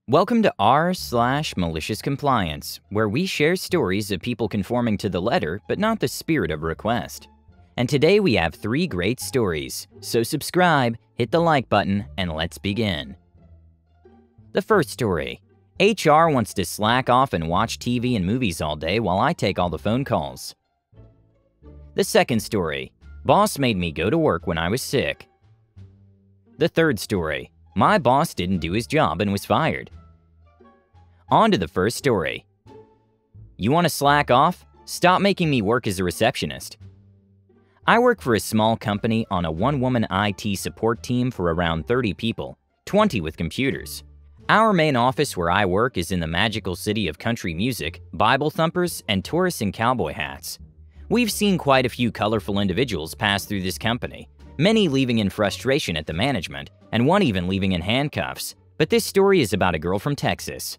Welcome to r/malicious compliance, where we share stories of people conforming to the letter but not the spirit of request. And today we have 3 great stories, so subscribe, hit the like button, and let's begin. The first story. HR wants to slack off and watch TV and movies all day while I take all the phone calls. The second story. Boss made me go to work when I was sick. The third story. My boss didn't do his job and was fired. On to the first story. You want to slack off? Stop making me work as a receptionist. I work for a small company on a one-woman IT support team for around 30 people, 20 with computers. Our main office where I work is in the magical city of country music, Bible thumpers, and tourists in cowboy hats. We've seen quite a few colorful individuals pass through this company, many leaving in frustration at the management, and one even leaving in handcuffs. But this story is about a girl from Texas.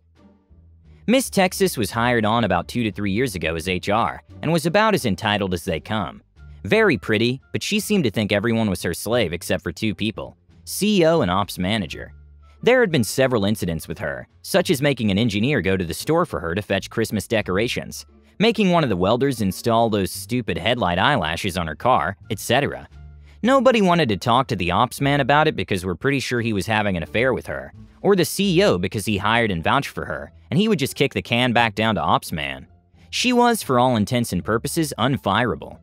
Miss Texas was hired on about 2 to 3 years ago as HR, and was about as entitled as they come. Very pretty, but she seemed to think everyone was her slave except for 2 people, CEO and ops manager. There had been several incidents with her, such as making an engineer go to the store for her to fetch Christmas decorations, making one of the welders install those stupid headlight eyelashes on her car, etc. Nobody wanted to talk to the ops man about it because we're pretty sure he was having an affair with her, or the CEO because he hired and vouched for her, and he would just kick the can back down to ops man. She was, for all intents and purposes, unfireable.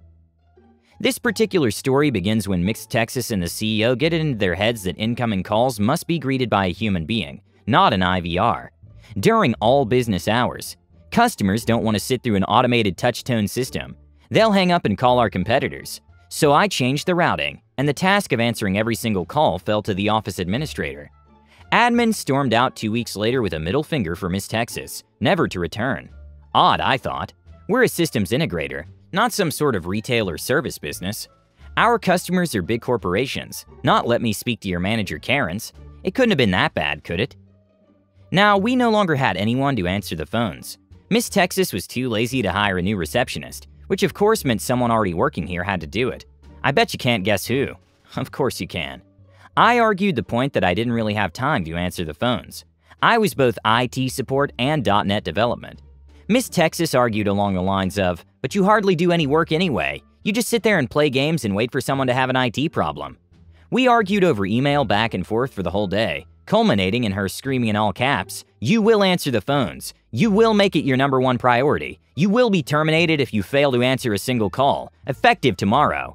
This particular story begins when Miss Texas and the CEO get it into their heads that incoming calls must be greeted by a human being, not an IVR. During all business hours, customers don't want to sit through an automated touch-tone system. They'll hang up and call our competitors. So I changed the routing, and the task of answering every single call fell to the office administrator. Admin stormed out 2 weeks later with a middle finger for Miss Texas, never to return. Odd, I thought. We're a systems integrator, not some sort of retail or service business. Our customers are big corporations, not let me speak to your manager Karens. It couldn't have been that bad, could it? Now, we no longer had anyone to answer the phones. Miss Texas was too lazy to hire a new receptionist, which of course meant someone already working here had to do it. I bet you can't guess who. Of course you can. I argued the point that I didn't really have time to answer the phones. I was both IT support and .NET development. Miss Texas argued along the lines of, but you hardly do any work anyway. You just sit there and play games and wait for someone to have an IT problem. We argued over email back and forth for the whole day, culminating in her screaming in all caps, "You will answer the phones. You will make it your #1 priority. You will be terminated if you fail to answer a single call, effective tomorrow."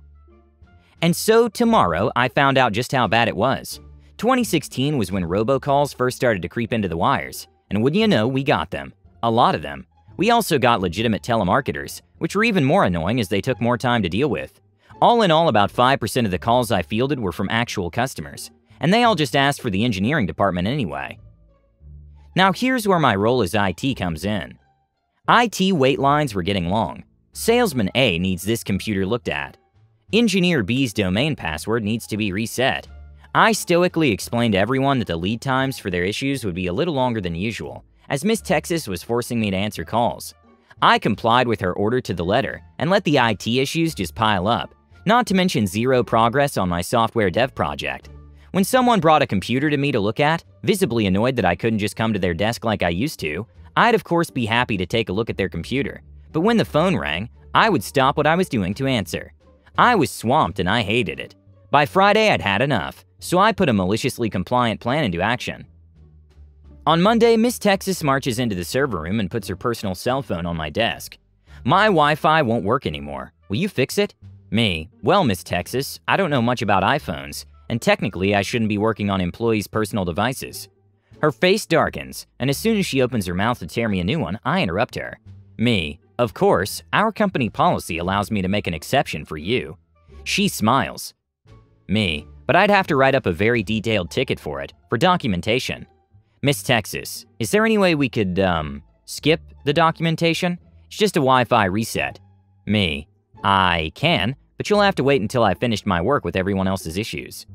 And so tomorrow, I found out just how bad it was. 2016 was when robocalls first started to creep into the wires, and wouldn't you know, we got them. A lot of them. We also got legitimate telemarketers, which were even more annoying as they took more time to deal with. All in all, about 5% of the calls I fielded were from actual customers, and they all just asked for the engineering department anyway. Now here's where my role as IT comes in. IT wait lines were getting long. Salesman A needs this computer looked at. Engineer B's domain password needs to be reset. I stoically explained to everyone that the lead times for their issues would be a little longer than usual, as Miss Texas was forcing me to answer calls. I complied with her order to the letter and let the IT issues just pile up, not to mention zero progress on my software dev project. When someone brought a computer to me to look at, visibly annoyed that I couldn't just come to their desk like I used to, I'd of course be happy to take a look at their computer. But when the phone rang, I would stop what I was doing to answer. I was swamped and I hated it. By Friday, I'd had enough, so I put a maliciously compliant plan into action. On Monday, Miss Texas marches into the server room and puts her personal cell phone on my desk. My Wi-Fi won't work anymore. Will you fix it? Me. Well, Miss Texas, I don't know much about iPhones, and technically I shouldn't be working on employees' personal devices. Her face darkens, and as soon as she opens her mouth to tear me a new one, I interrupt her. Me. Of course, our company policy allows me to make an exception for you. She smiles. Me. But I'd have to write up a very detailed ticket for it, for documentation. Miss Texas, is there any way we could, skip the documentation? It's just a Wi-Fi reset. Me. I can, but you'll have to wait until I've finished my work with everyone else's issues.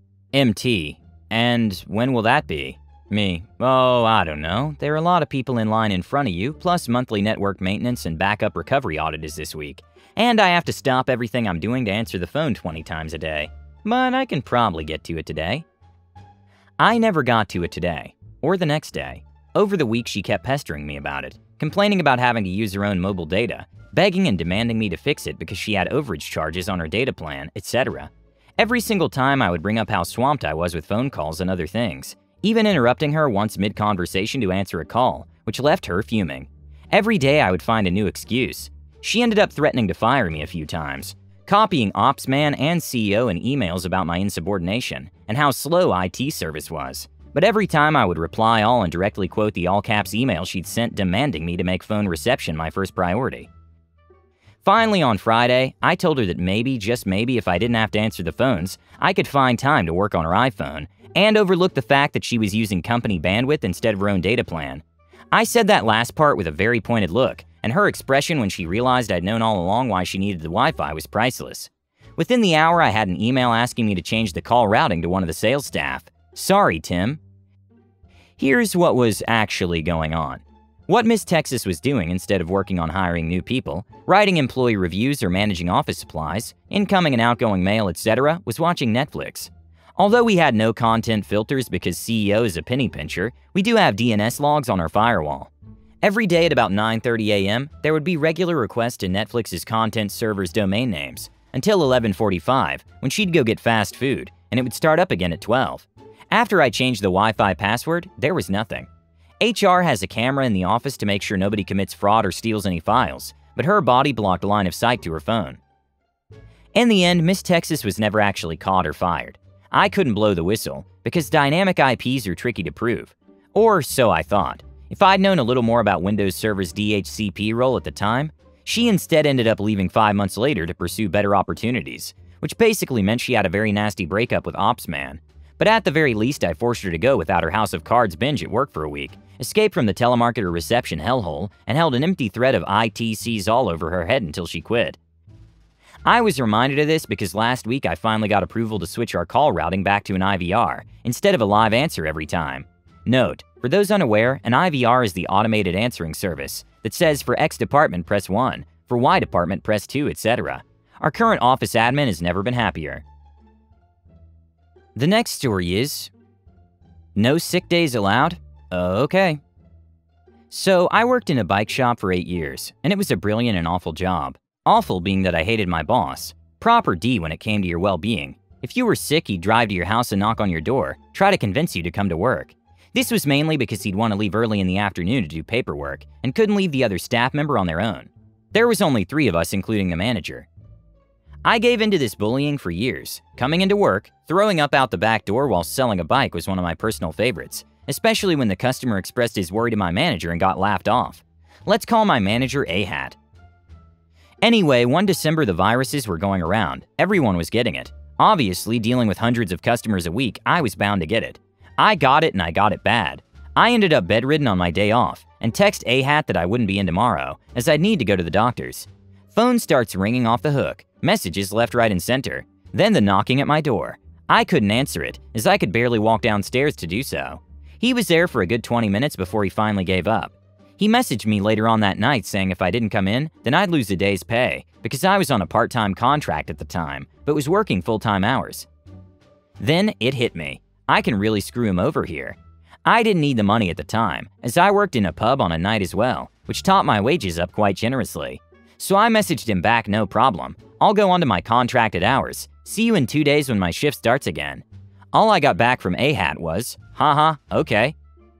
MT. And when will that be? Me. Oh, I don't know. There are a lot of people in line in front of you, plus monthly network maintenance and backup recovery audit is this week. And I have to stop everything I'm doing to answer the phone 20 times a day. But I can probably get to it today. I never got to it today, or the next day. Over the week, she kept pestering me about it, complaining about having to use her own mobile data, begging and demanding me to fix it because she had overage charges on her data plan, etc. Every single time I would bring up how swamped I was with phone calls and other things, even interrupting her once mid-conversation to answer a call, which left her fuming. Every day I would find a new excuse. She ended up threatening to fire me a few times, copying ops man and CEO in emails about my insubordination and how slow IT service was. But every time I would reply all and directly quote the all-caps email she'd sent demanding me to make phone reception my first priority. Finally, on Friday, I told her that maybe, just maybe, if I didn't have to answer the phones, I could find time to work on her iPhone and overlook the fact that she was using company bandwidth instead of her own data plan. I said that last part with a very pointed look, and her expression when she realized I'd known all along why she needed the Wi-Fi was priceless. Within the hour, I had an email asking me to change the call routing to one of the sales staff. Sorry, Tim. Here's what was actually going on. What Miss Texas was doing instead of working on hiring new people, writing employee reviews or managing office supplies, incoming and outgoing mail, etc., was watching Netflix. Although we had no content filters because CEO is a penny pincher, we do have DNS logs on our firewall. Every day at about 9:30 a.m., there would be regular requests to Netflix's content server's domain names, until 11:45, when she'd go get fast food, and it would start up again at 12. After I changed the Wi-Fi password, there was nothing. HR has a camera in the office to make sure nobody commits fraud or steals any files, but her body blocked line of sight to her phone. In the end, Miss Texas was never actually caught or fired. I couldn't blow the whistle, because dynamic IPs are tricky to prove. Or so I thought. If I'd known a little more about Windows Server's DHCP role at the time, she instead ended up leaving 5 months later to pursue better opportunities, which basically meant she had a very nasty breakup with OpsMan. But at the very least, I forced her to go without her House of Cards binge at work for a week, escaped from the telemarketer reception hellhole, and held an empty thread of ITCs all over her head until she quit. I was reminded of this because last week I finally got approval to switch our call routing back to an IVR, instead of a live answer every time. Note, for those unaware, an IVR is the automated answering service that says for X department press 1, for Y department press 2, etc. Our current office admin has never been happier. The next story is, no sick days allowed? Okay. So I worked in a bike shop for 8 years, and it was a brilliant and awful job. Awful being that I hated my boss. Proper D when it came to your well-being. If you were sick, he'd drive to your house and knock on your door, try to convince you to come to work. This was mainly because he'd want to leave early in the afternoon to do paperwork, and couldn't leave the other staff member on their own. There was only 3 of us, including the manager. I gave into this bullying for years. Coming into work, throwing up out the back door while selling a bike was one of my personal favorites, especially when the customer expressed his worry to my manager and got laughed off. Let's call my manager A-Hat. Anyway, one December the viruses were going around. Everyone was getting it. Obviously, dealing with hundreds of customers a week, I was bound to get it. I got it and I got it bad. I ended up bedridden on my day off and text A-Hat that I wouldn't be in tomorrow, as I'd need to go to the doctor's. Phone starts ringing off the hook, messages left, right, and center. Then the knocking at my door. I couldn't answer it, as I could barely walk downstairs to do so. He was there for a good 20 minutes before he finally gave up. He messaged me later on that night saying if I didn't come in, then I'd lose a day's pay, because I was on a part-time contract at the time, but was working full-time hours. Then it hit me. I can really screw him over here. I didn't need the money at the time, as I worked in a pub on a night as well, which topped my wages up quite generously. So I messaged him back, no problem. I'll go on to my contracted hours. See you in 2 days when my shift starts again. All I got back from A-Hat was, haha, okay.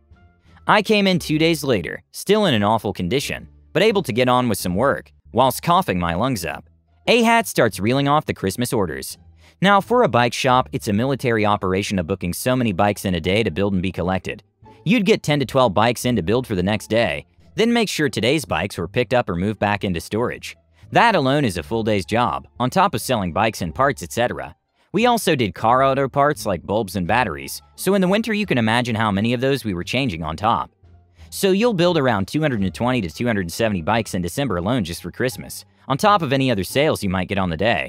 I came in 2 days later, still in an awful condition, but able to get on with some work, whilst coughing my lungs up. A-Hat starts reeling off the Christmas orders. Now, for a bike shop, it's a military operation of booking so many bikes in a day to build and be collected. You'd get 10 to 12 bikes in to build for the next day, then make sure today's bikes were picked up or moved back into storage. That alone is a full day's job, on top of selling bikes and parts, etc. We also did car auto parts like bulbs and batteries, so in the winter you can imagine how many of those we were changing on top. So you'll build around 220 to 270 bikes in December alone just for Christmas, on top of any other sales you might get on the day.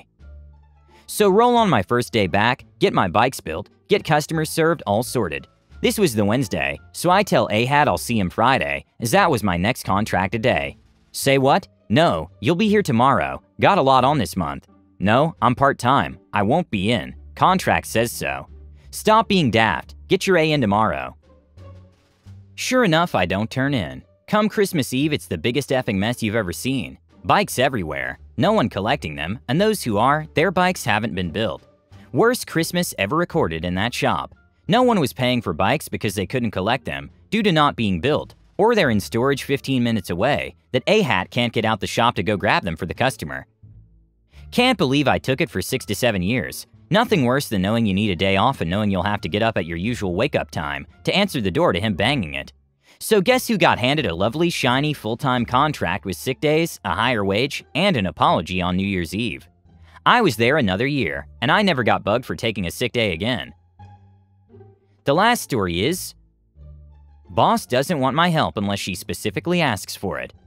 So roll on my first day back, get my bikes built, get customers served, all sorted. This was the Wednesday, so I tell A-Hat I'll see him Friday, as that was my next contracted day. Say what? No, you'll be here tomorrow. Got a lot on this month. No, I'm part-time. I won't be in. Contract says so. Stop being daft. Get your A in tomorrow. Sure enough, I don't turn in. Come Christmas Eve, it's the biggest effing mess you've ever seen. Bikes everywhere, no one collecting them, and those who are, their bikes haven't been built. Worst Christmas ever recorded in that shop. No one was paying for bikes because they couldn't collect them due to not being built, or they're in storage 15 minutes away that A-Hat can't get out the shop to go grab them for the customer. Can't believe I took it for 6 to 7 years. Nothing worse than knowing you need a day off and knowing you'll have to get up at your usual wake-up time to answer the door to him banging it. So guess who got handed a lovely, shiny, full-time contract with sick days, a higher wage, and an apology on New Year's Eve? I was there another year, and I never got bugged for taking a sick day again. The last story is, boss doesn't want my help unless she specifically asks for it.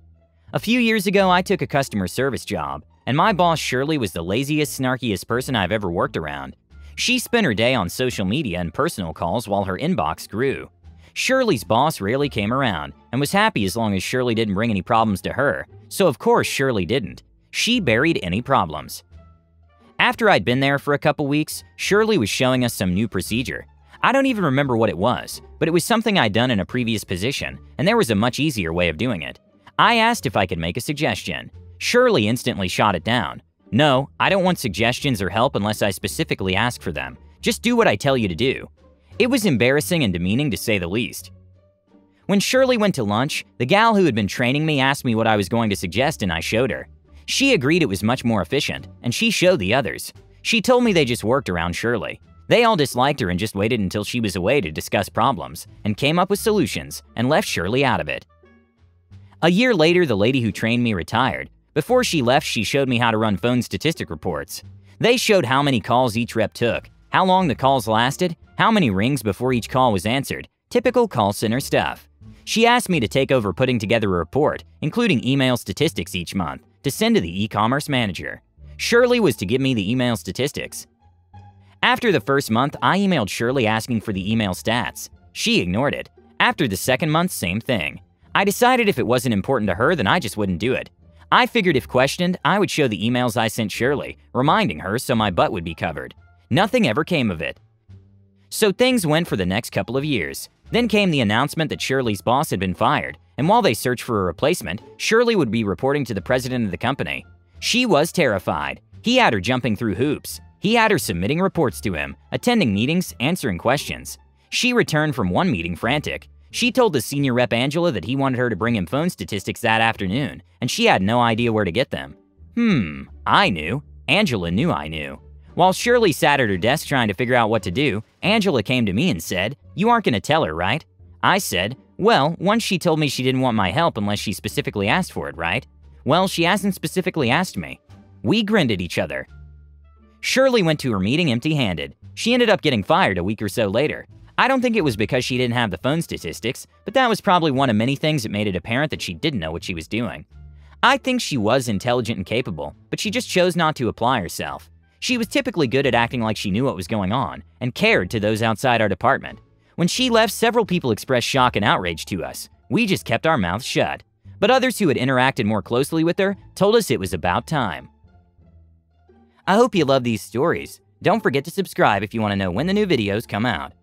A few years ago, I took a customer service job, and my boss Shirley was the laziest, snarkiest person I've ever worked around. She spent her day on social media and personal calls while her inbox grew. Shirley's boss rarely came around and was happy as long as Shirley didn't bring any problems to her, so of course Shirley didn't. She buried any problems. After I'd been there for a couple weeks, Shirley was showing us some new procedure. I don't even remember what it was, but it was something I'd done in a previous position, and there was a much easier way of doing it. I asked if I could make a suggestion. Shirley instantly shot it down. No, I don't want suggestions or help unless I specifically ask for them. Just do what I tell you to do. It was embarrassing and demeaning to say the least. When Shirley went to lunch, the gal who had been training me asked me what I was going to suggest and I showed her. She agreed it was much more efficient, and she showed the others. She told me they just worked around Shirley. They all disliked her and just waited until she was away to discuss problems, and came up with solutions, and left Shirley out of it. A year later, the lady who trained me retired. Before she left, she showed me how to run phone statistic reports. They showed how many calls each rep took, how long the calls lasted, how many rings before each call was answered, typical call center stuff. She asked me to take over putting together a report, including email statistics each month, to send to the e-commerce manager. Shirley was to give me the email statistics. After the first month, I emailed Shirley asking for the email stats. She ignored it. After the second month, same thing. I decided if it wasn't important to her, then I just wouldn't do it. I figured if questioned, I would show the emails I sent Shirley, reminding her so my butt would be covered. Nothing ever came of it. So things went for the next couple of years. Then came the announcement that Shirley's boss had been fired, and while they searched for a replacement, Shirley would be reporting to the president of the company. She was terrified. He had her jumping through hoops. He had her submitting reports to him, attending meetings, answering questions. She returned from one meeting frantic. She told the senior rep Angela that he wanted her to bring him phone statistics that afternoon, and she had no idea where to get them. I knew. Angela knew I knew. While Shirley sat at her desk trying to figure out what to do, Angela came to me and said, "You aren't going to tell her, right?" I said, "Well, once she told me she didn't want my help unless she specifically asked for it, right?" "Well, she hasn't specifically asked me." We grinned at each other. Shirley went to her meeting empty-handed. She ended up getting fired a week or so later. I don't think it was because she didn't have the phone statistics, but that was probably one of many things that made it apparent that she didn't know what she was doing. I think she was intelligent and capable, but she just chose not to apply herself. She was typically good at acting like she knew what was going on and cared to those outside our department. When she left, several people expressed shock and outrage to us. We just kept our mouths shut. But others who had interacted more closely with her told us it was about time. I hope you love these stories. Don't forget to subscribe if you want to know when the new videos come out.